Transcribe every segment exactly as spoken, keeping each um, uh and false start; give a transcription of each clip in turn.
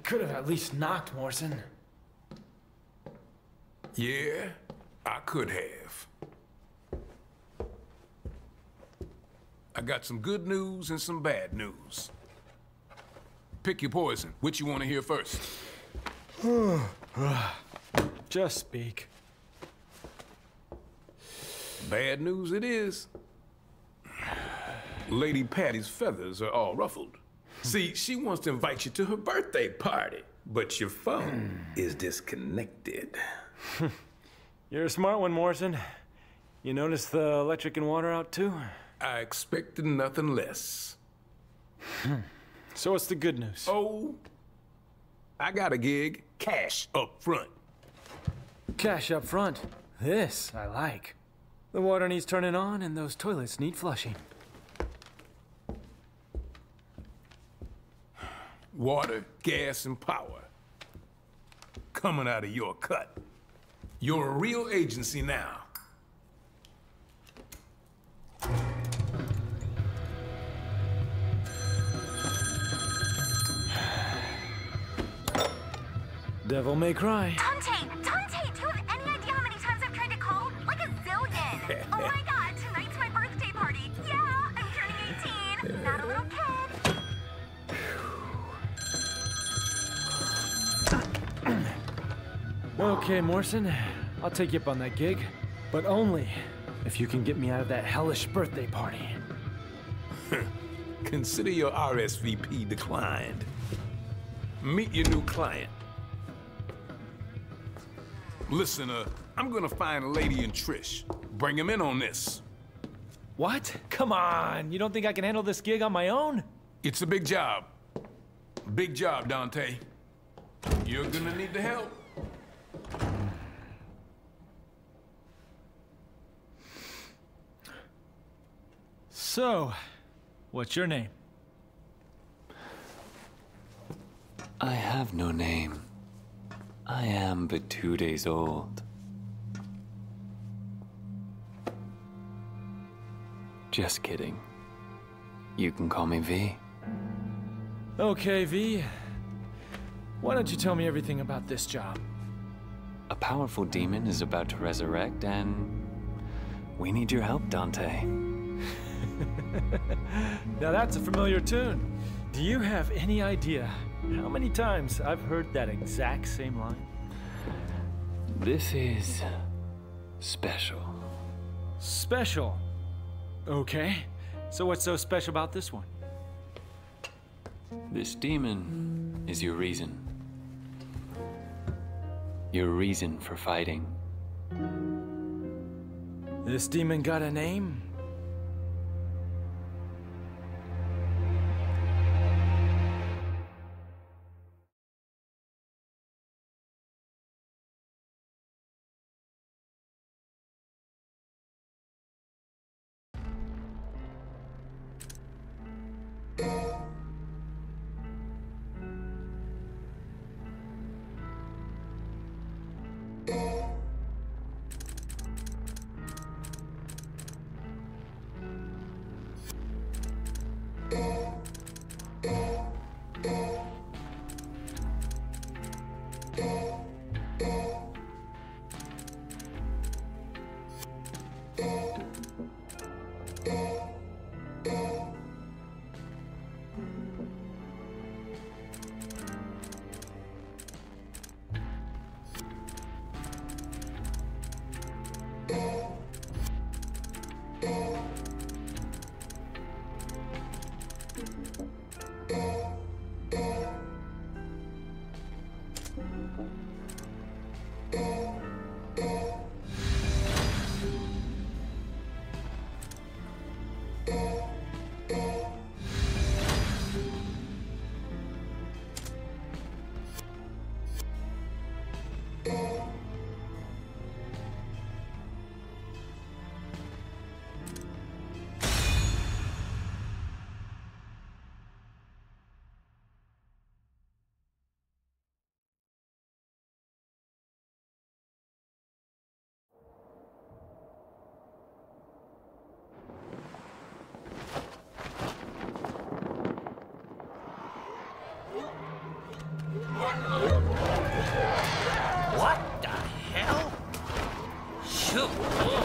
could have at least knocked, Morrison. Yeah, I could have. I got some good news and some bad news. Pick your poison. Which you want to hear first? Just speak. Bad news it is. Lady Patty's feathers are all ruffled. See, she wants to invite you to her birthday party, but your phone is disconnected. You're a smart one, Morrison. You notice the electric and water out too? I expected nothing less. So what's the good news? Oh, I got a gig. Cash up front. Cash up front. This I like. The water needs turning on and those toilets need flushing. Water, gas, and power. Coming out of your cut. You're a real agency now. Devil may cry. Dante! Dante! Do you have any idea how many times I've tried to call? Like a zillion! Oh my god, tonight's my birthday party! Yeah, I'm turning eighteen! Not a little kid! Okay, Morrison. I'll take you up on that gig. But only if you can get me out of that hellish birthday party. Consider your R S V P declined. Meet your new client. Listen, uh, I'm gonna find Lady and Trish. Bring him in on this. What? Come on, you don't think I can handle this gig on my own? It's a big job. Big job, Dante. You're gonna need the help. So, what's your name? I have no name. I am but two days old. Just kidding. You can call me V. Okay, V. Why don't you tell me everything about this job? A powerful demon is about to resurrect, and we need your help, Dante. Now that's a familiar tune. Do you have any idea how many times I've heard that exact same line? This is special. Special? Okay. So what's so special about this one? This demon is your reason. Your reason for fighting. This demon got a name?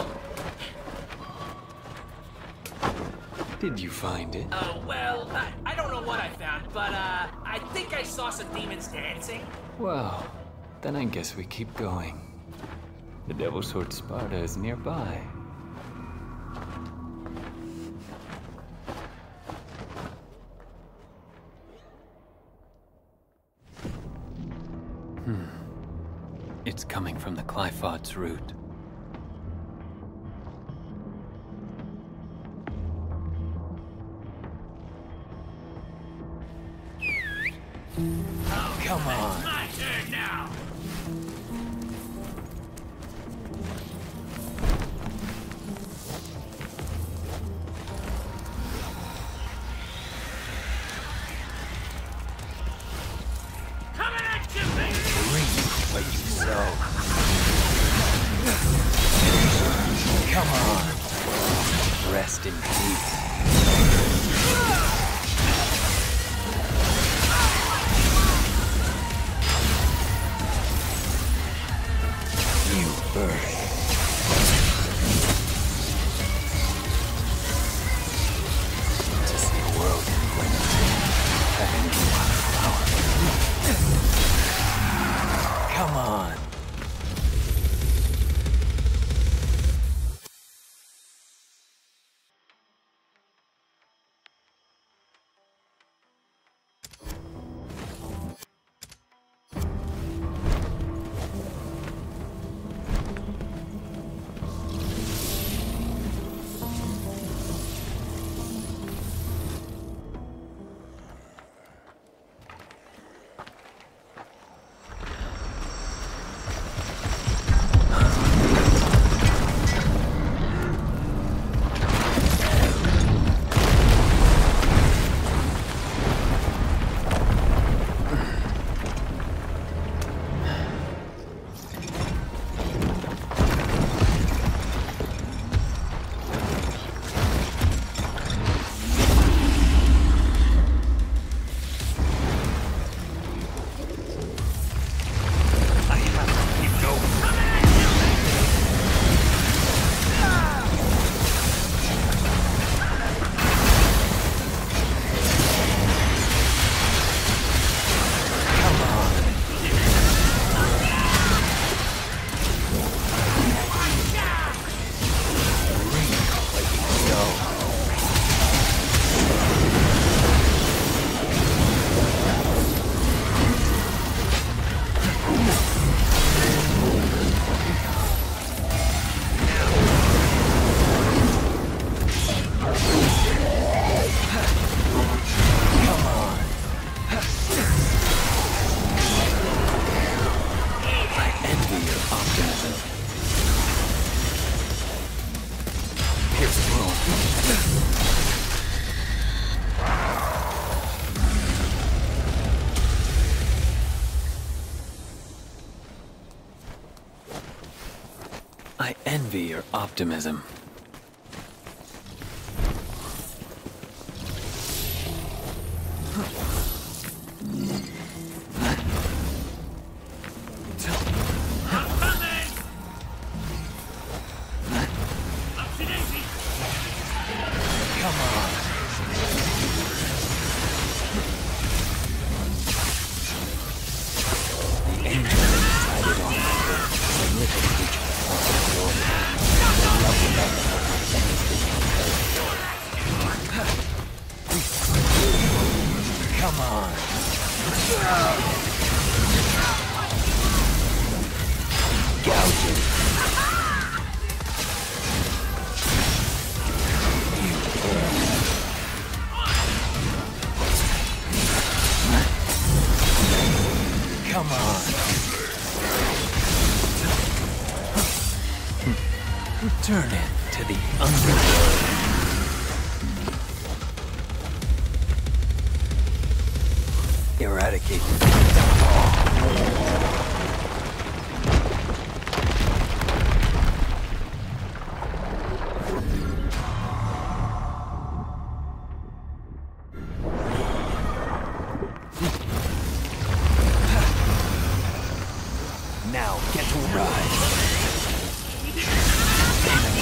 Did you find it? Oh, well, I, I don't know what I found, but, uh, I think I saw some demons dancing. Well, then I guess we keep going. The Devil's Sword Sparta is nearby. Hmm. It's coming from the Qliphoth's root. Oh, Come on. It's my turn now. Coming at you, baby! Reap what you sow. Come on. Rest in peace. You burn. To see a world in flames, having you on a flower. Come on. I envy your optimism. Come on. Gouging. You Come on. Return it to the underworld. Eradicate now get to rise.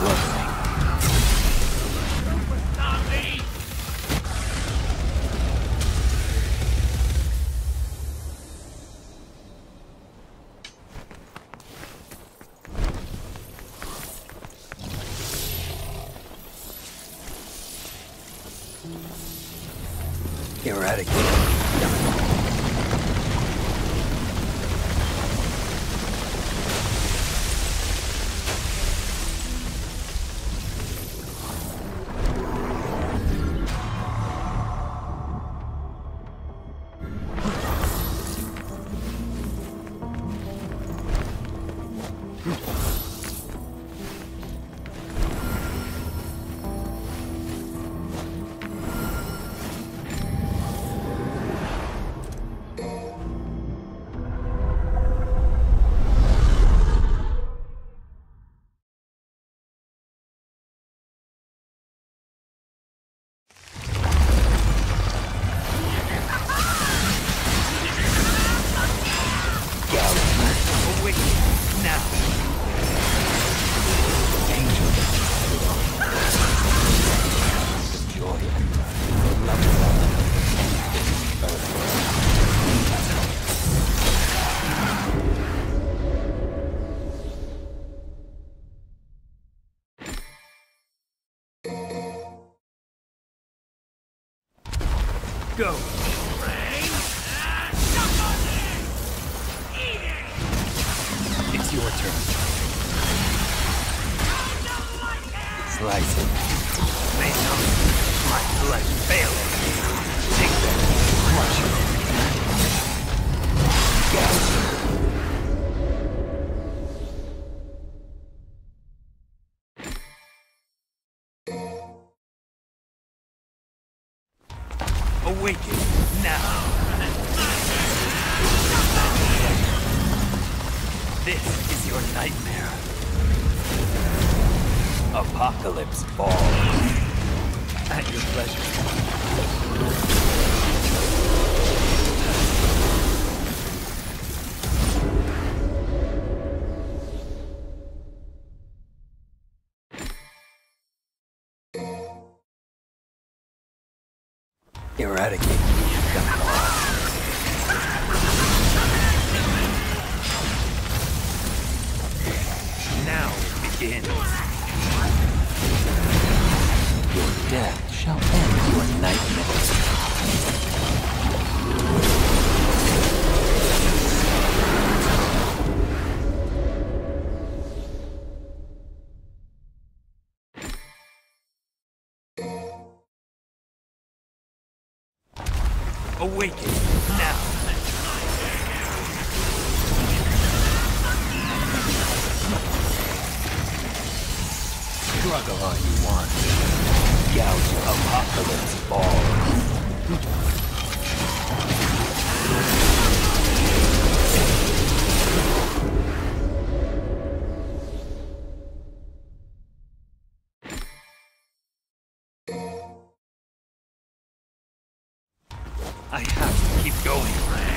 fluttering. Eradicate. Go. It's your turn. Slice it. May not my flesh fail it. Take that. Crush it. Awaken now. This is your nightmare. Apocalypse Ball. At your pleasure. Eradicate them all. Now it begins. Your death shall end your nightmares. Awaken now. Struggle all you want. Gouge your apocalypse ball. I have to keep going.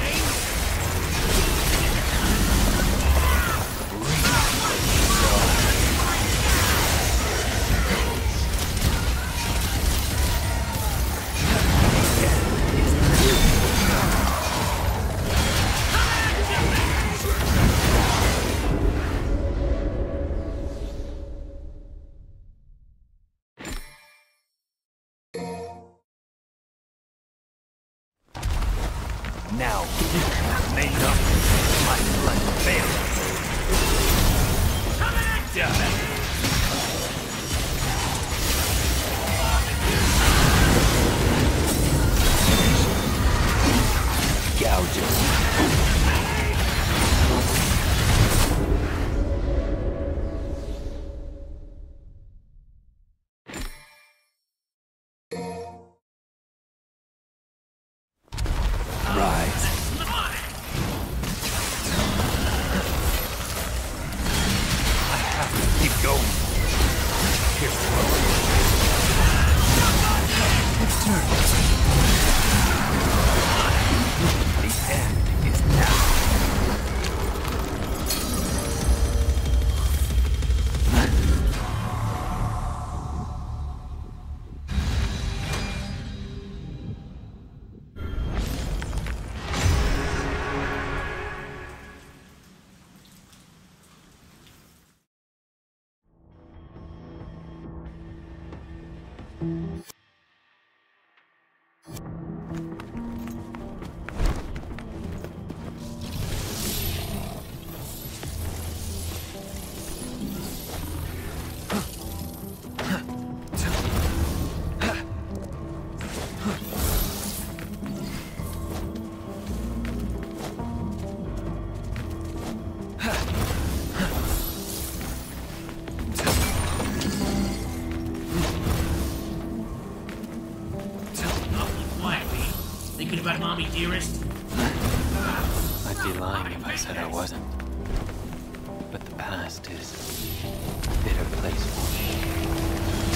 Now, may not my blood fail. Die. Gouge it. Rise. I have to keep going. Here's the road. It's turn. The end is now. Thinking about Mommy Dearest? I'd be lying if I said I wasn't. But the past is a bitter place for me.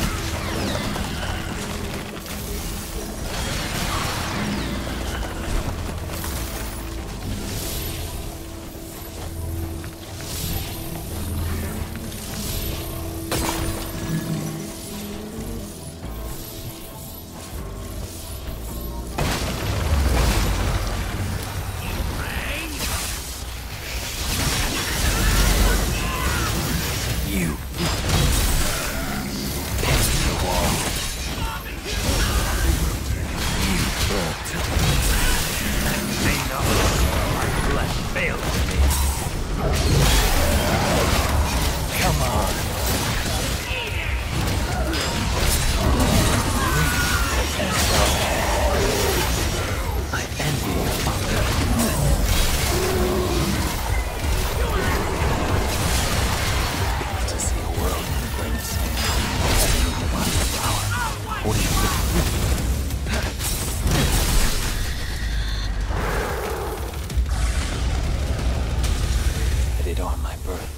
On my birth.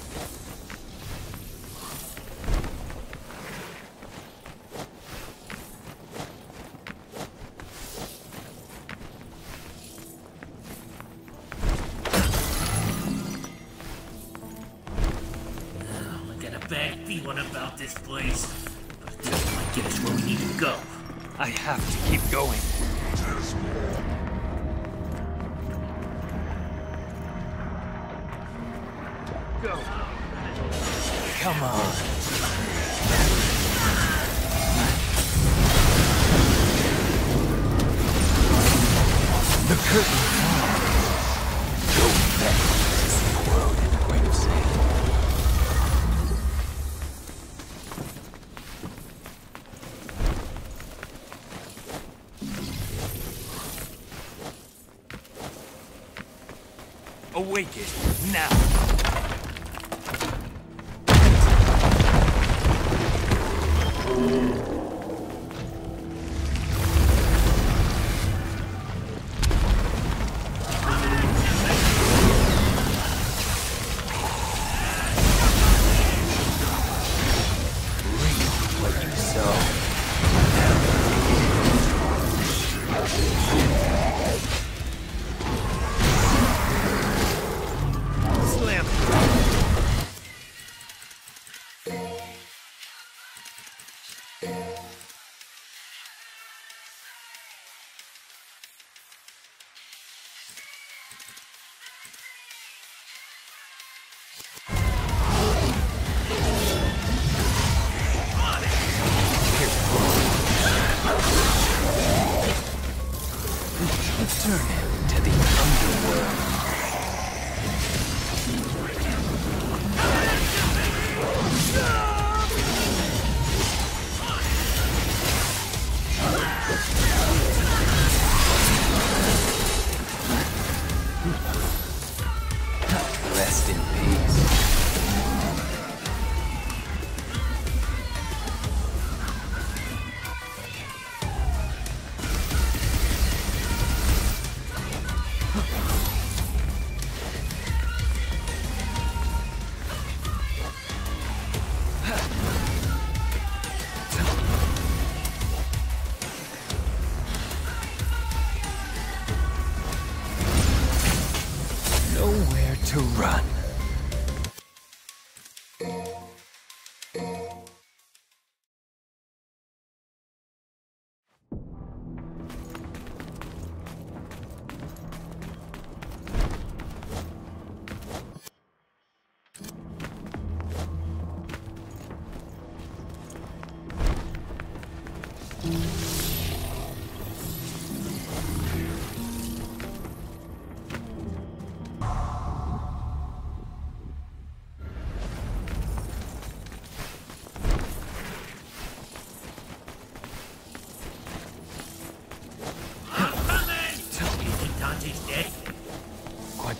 Oh, I got a bad feeling about this place. But I think it might get us where we need to go. I have to keep going. Go. Come on. The curtain falls. Go back to see the world in a grain of sand. Awaken now. Slam.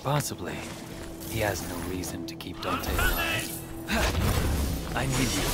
Possibly. He has no reason to keep Dante alive. I need you.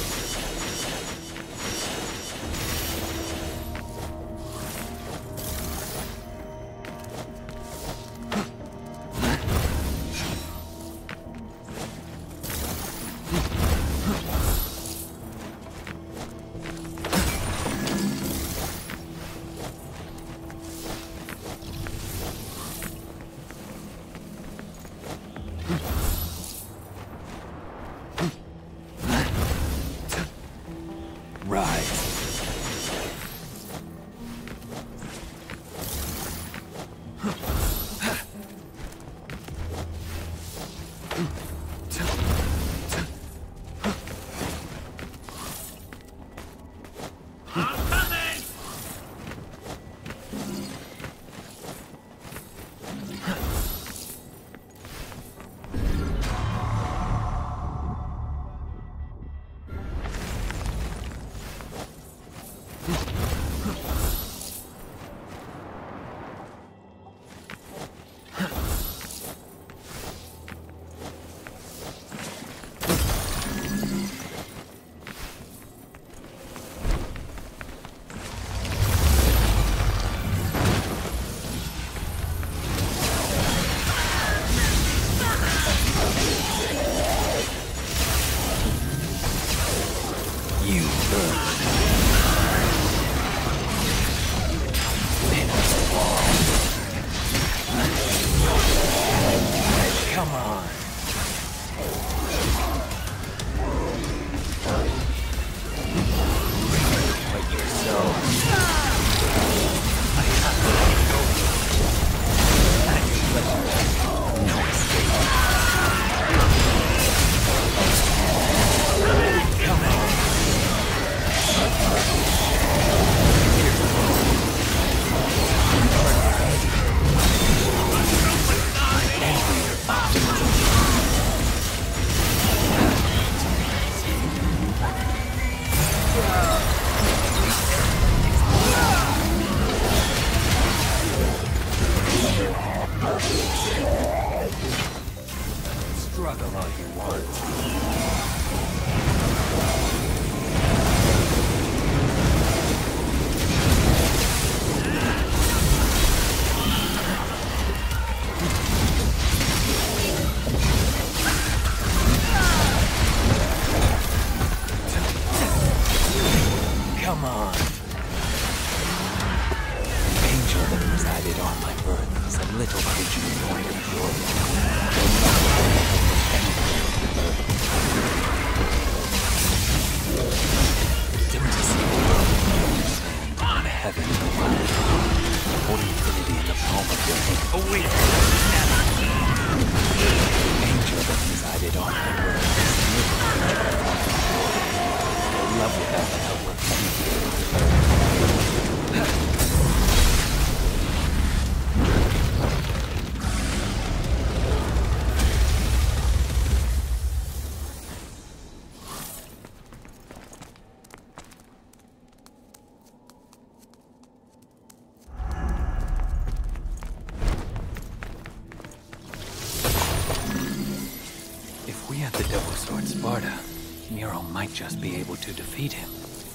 Just be able to defeat him.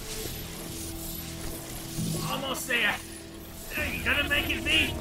Almost there. Hey, you gonna make it beat?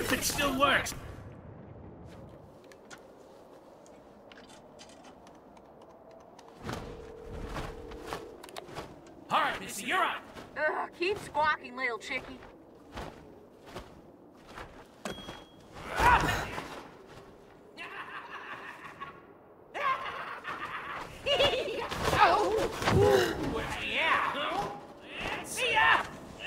if it still works. All right, Missy, you're up. Ugh, keep squawking, little chickie. Yeah. See ya.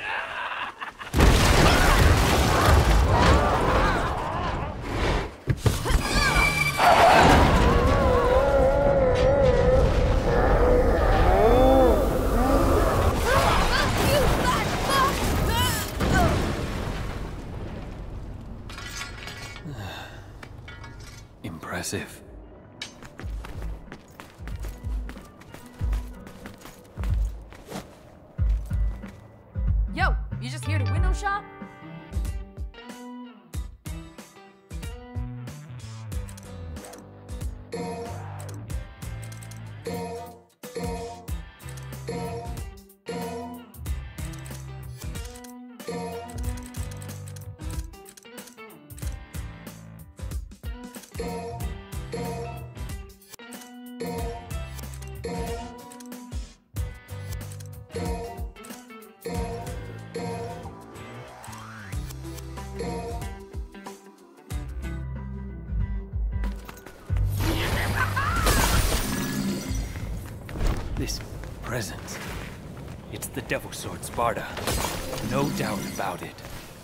Impressive. Yo, you just here to window shop? This presence. It's the Devil Sword Sparda. No doubt about it.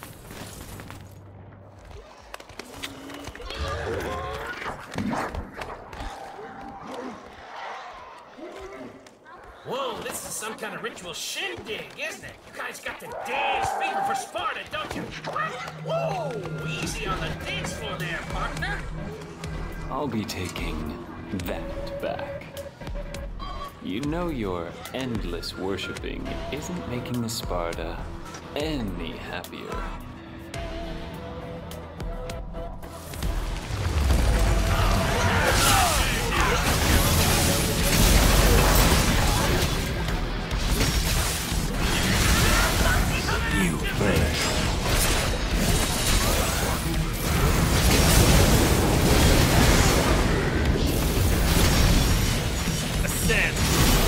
Whoa, this is some kind of ritual shindig, isn't it? You guys got the dance fever for Sparta, don't you? Whoa, easy on the dance floor there, partner. I'll be taking that back. You know your endless worshipping isn't making the Sparda any happier. You first. Ascend.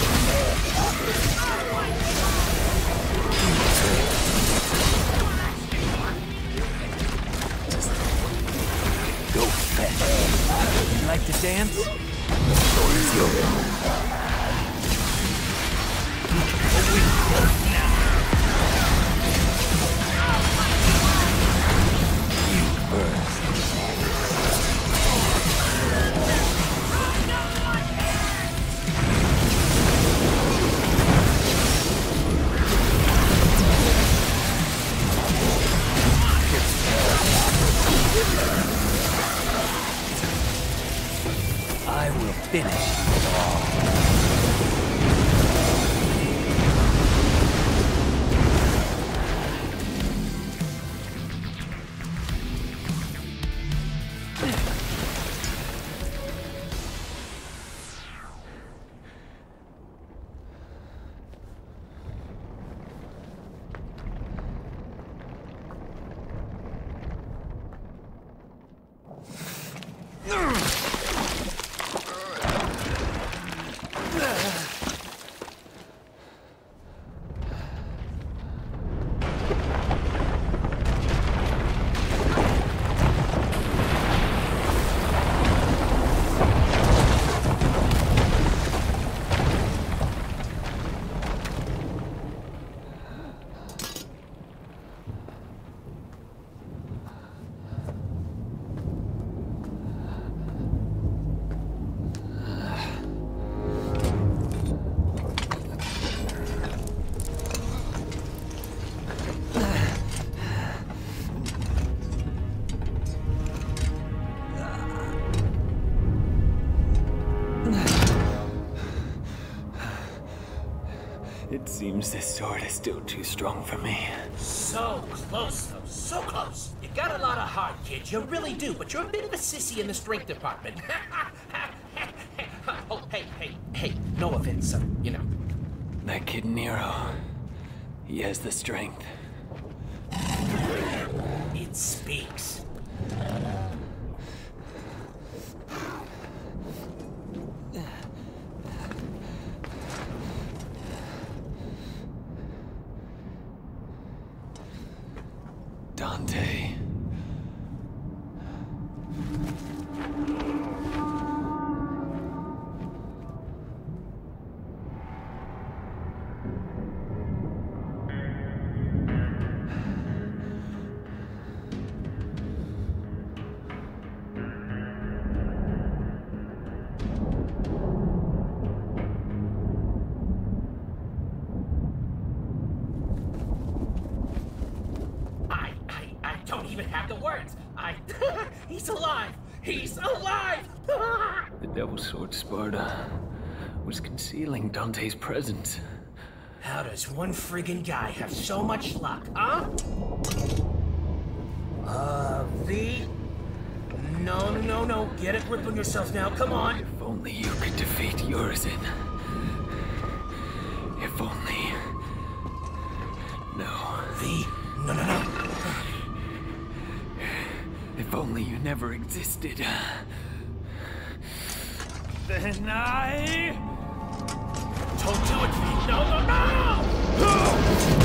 Go fast. You like to dance? Sword is yours. I will finish it all. It seems this sword is still too strong for me. So close, though. So close. You got a lot of heart, kid. You really do. But you're a bit of a sissy in the strength department. Oh, hey, hey, hey. No offense, son. You know. That kid Nero, he has the strength. It speaks. Dante. I, I, I don't even have the words. I, he's alive. He's alive. The Devil's Sword Sparta was concealing Dante's presence. How does one friggin' guy have so much luck, huh? Uh, V? No, no, no, no. Get a grip on yourself now. Come on. If only you could defeat Urizen. If only... No. V? No, no, no. If only you never existed. Then I... Don't do it, V. No, no, no!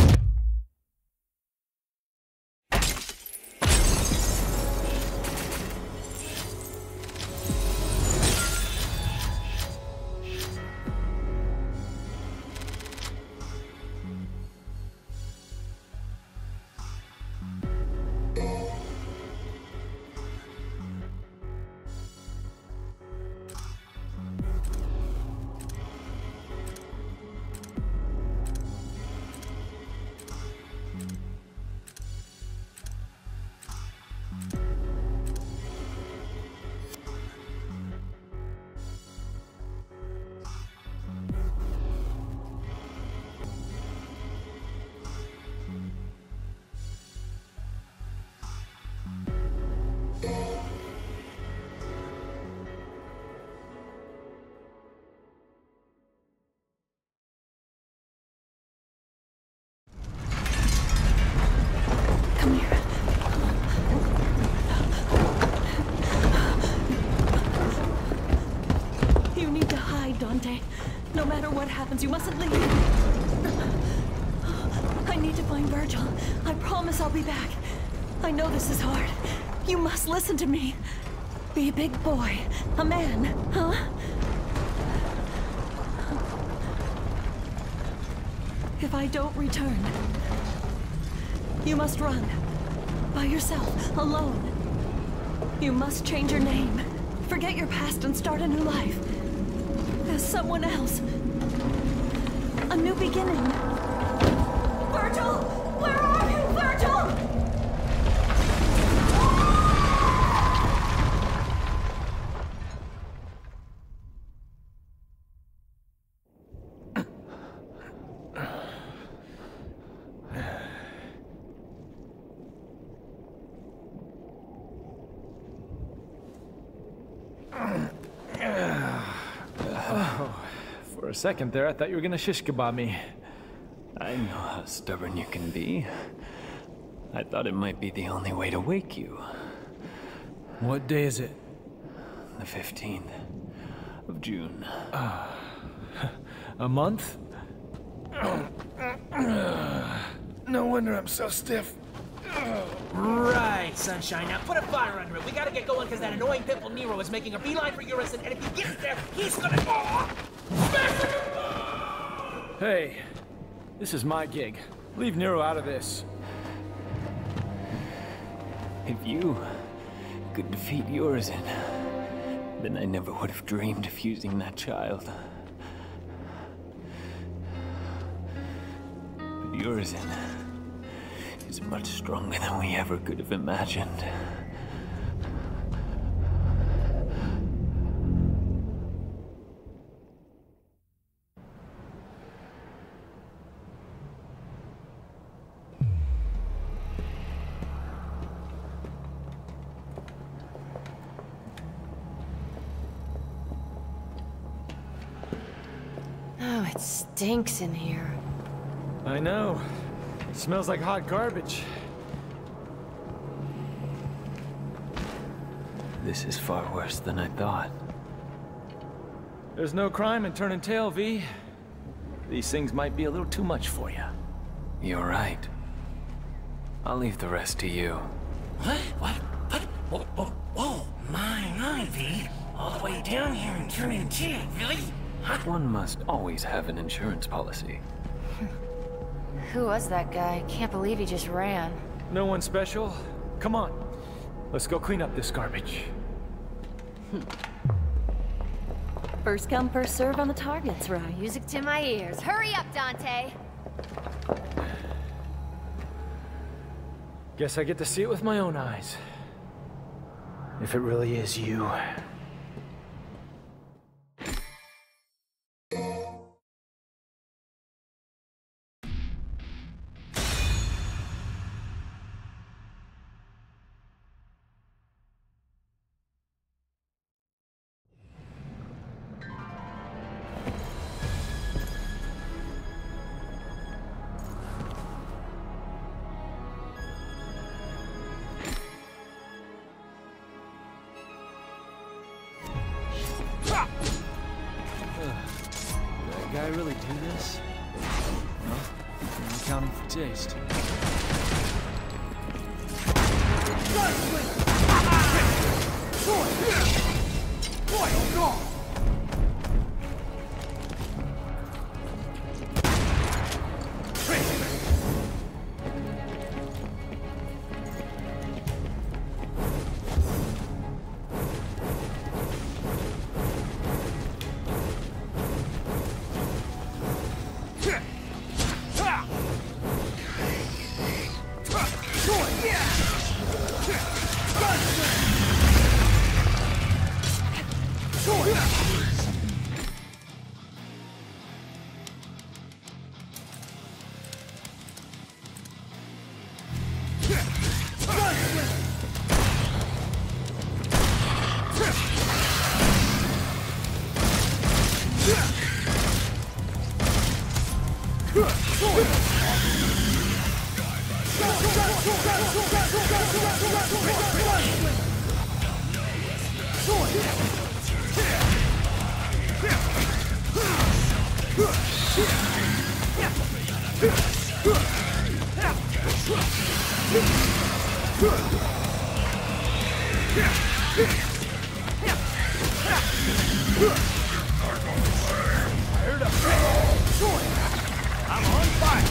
Come here. You need to hide, Dante. No matter what happens, you mustn't leave. I need to find Virgil. I promise I'll be back. I know this is hard. You must listen to me. Be a big boy. A man, huh? If I don't return, you must run. By yourself, alone. You must change your name. Forget your past and start a new life. As someone else. A new beginning. Virgil! Where are you, Virgil? For a second there, I thought you were gonna shish kebab me. I know how stubborn you can be. I thought it might be the only way to wake you. What day is it? The fifteenth of June. A month? No wonder I'm so stiff. Right, Sunshine. Now put a fire under it. We gotta get going because that annoying pimple Nero is making a beeline for Urizen, and if he gets there, he's gonna... Hey, this is my gig. Leave Nero out of this. If you could defeat Urizen, then I never would have dreamed of using that child. But Urizen is much stronger than we ever could have imagined. Oh, it stinks in here. I know. It smells like hot garbage. This is far worse than I thought. There's no crime in turning tail, V. These things might be a little too much for you. You're right. I'll leave the rest to you. What? What? What? Whoa, whoa, whoa. My, my, V. All the way down here and turning tail, really? Huh? One must always have an insurance policy. Who was that guy? Can't believe he just ran. No one special? Come on. Let's go clean up this garbage. First come, first serve on the targets, right? Music to my ears. Hurry up, Dante. Guess I get to see it with my own eyes. If it really is you. Did that guy really do this? No, I'm counting for taste. I'm on fire!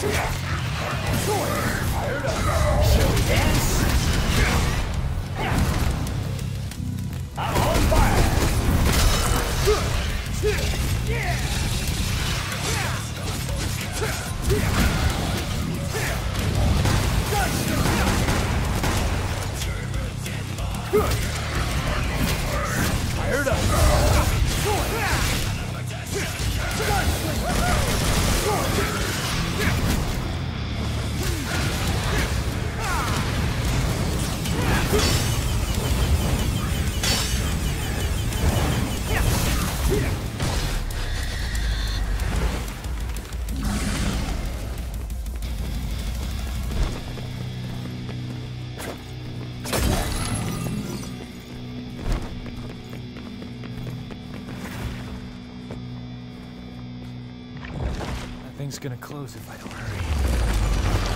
Fired up. Shall we dance? I'm on fire. Yeah. Fired up. That thing's gonna close if I don't hurry.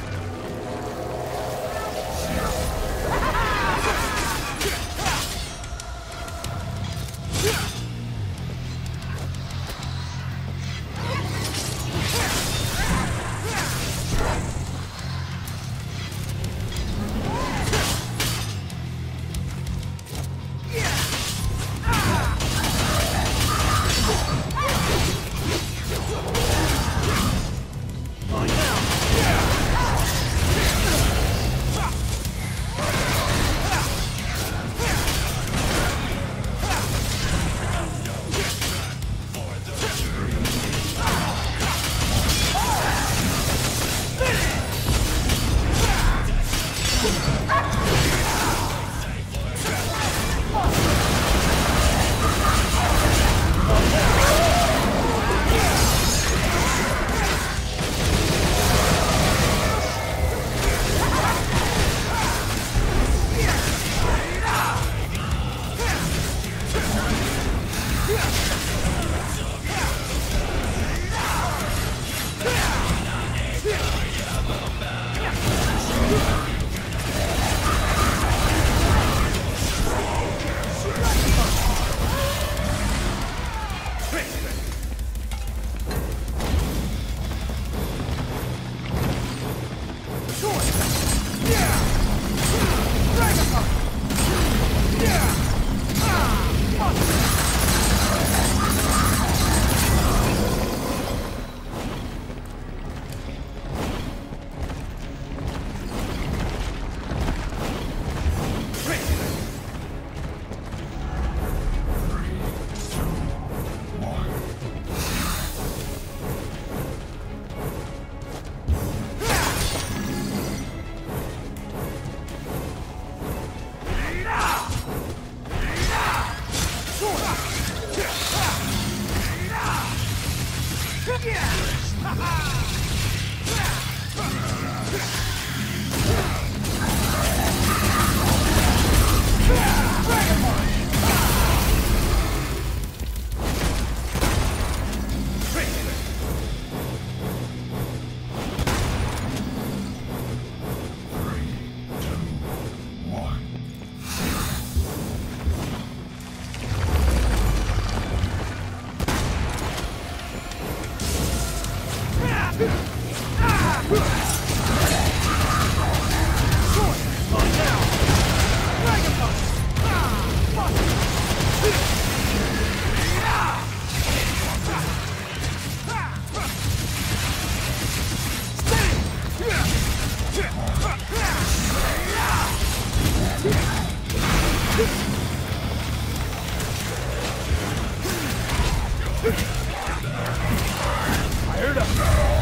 Fired up.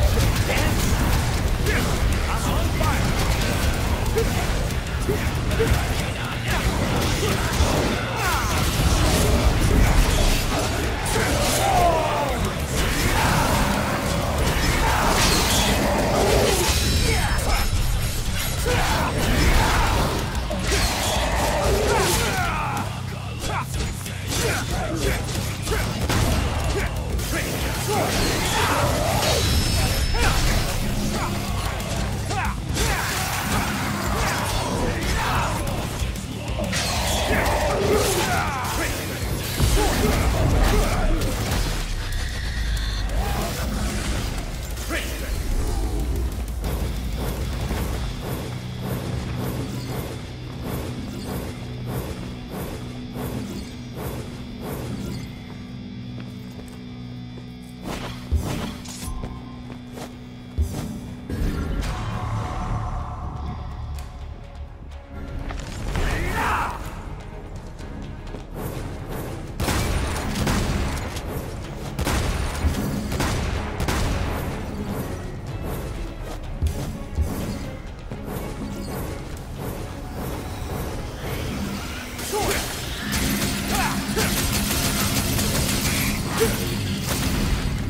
Dance. I'm on fire.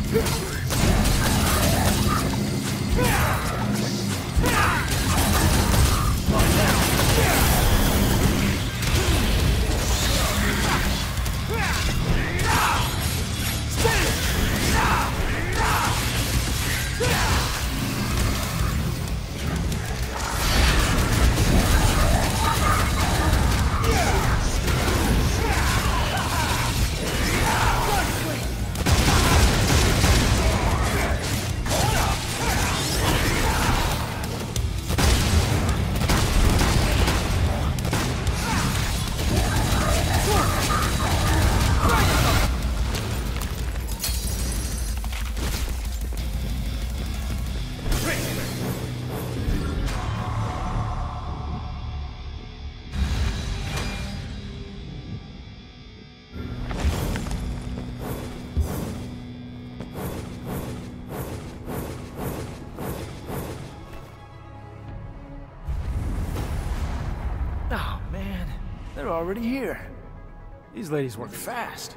Oh, man. They're already here. These ladies work fast.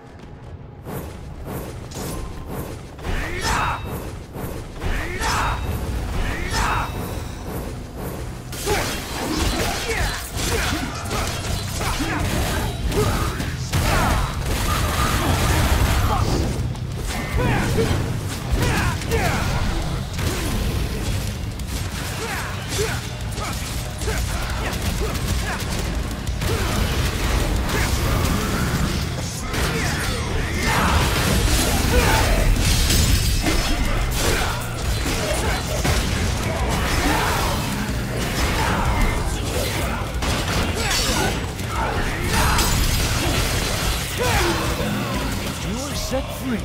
Set free.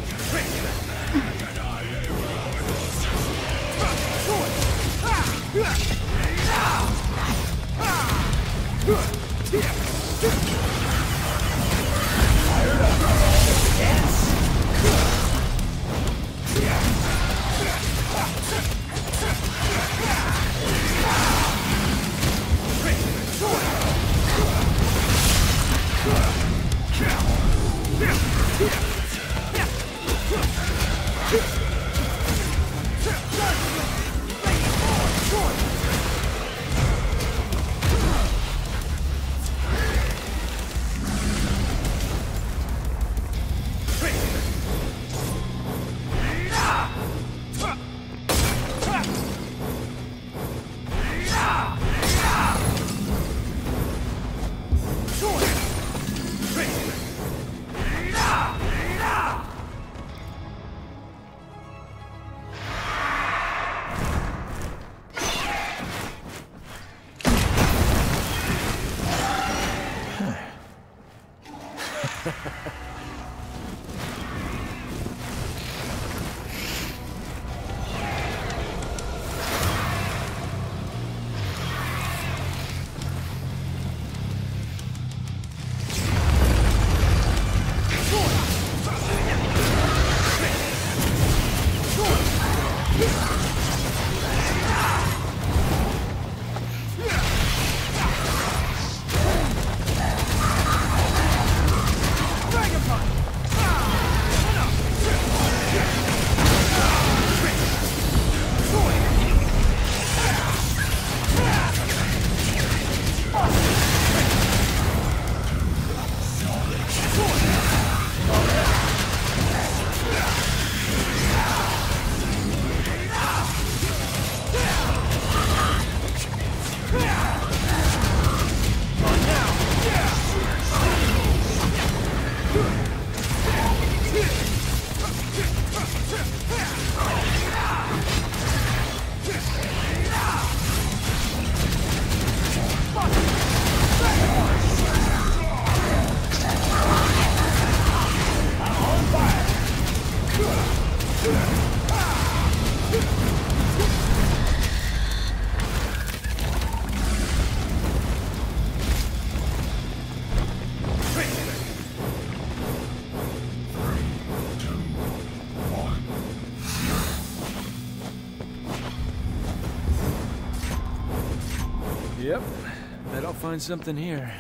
Yep, bet I'll find something here.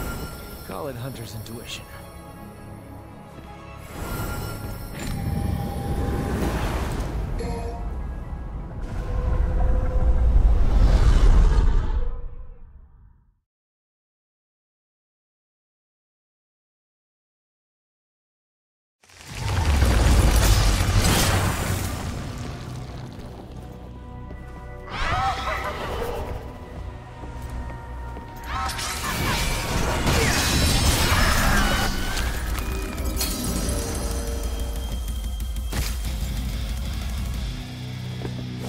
Call it hunter's intuition.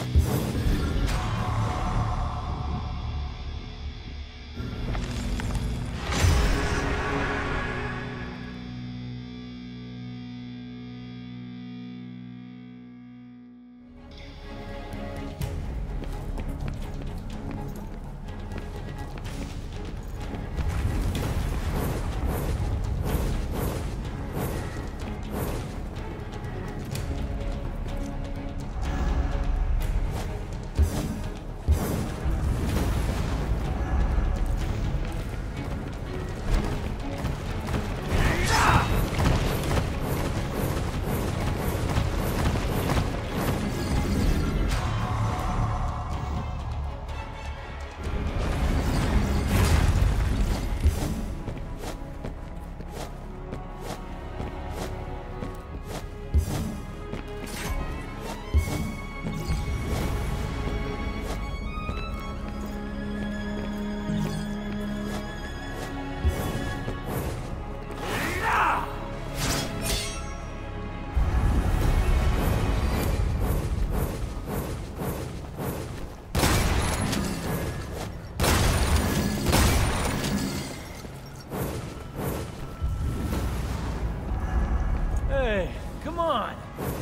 Hey, come on!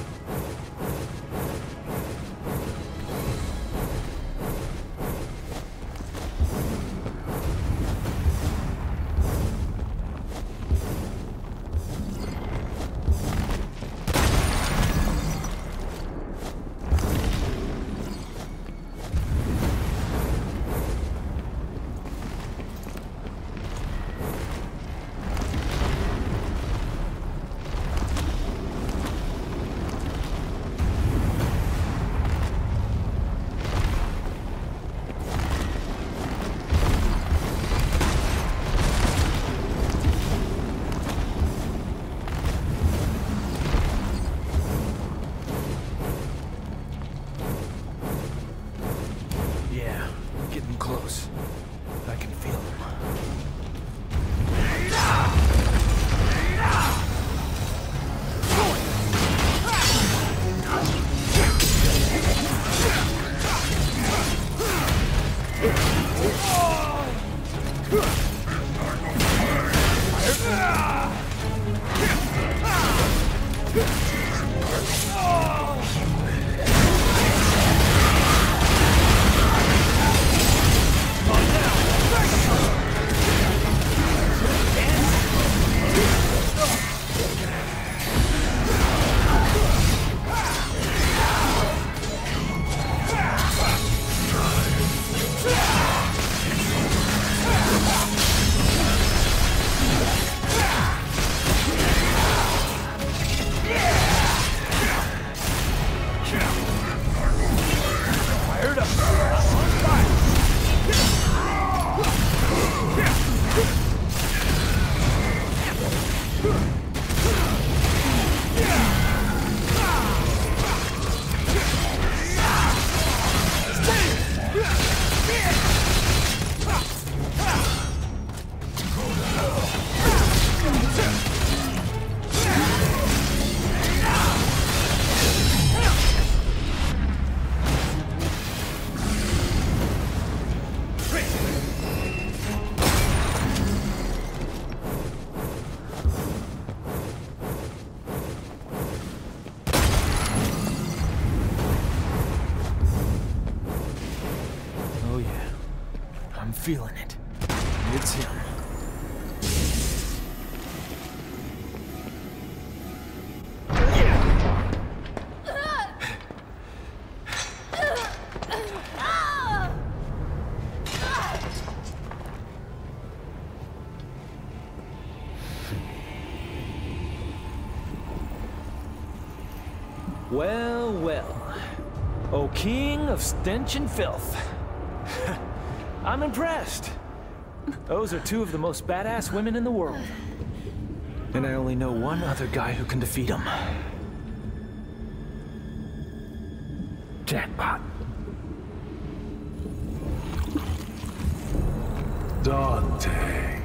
Close. I can feel them. I'm feeling it. It's him. Well, well. O king of stench and filth. I'm impressed. Those are two of the most badass women in the world. And I only know one other guy who can defeat them. Jackpot. Dante.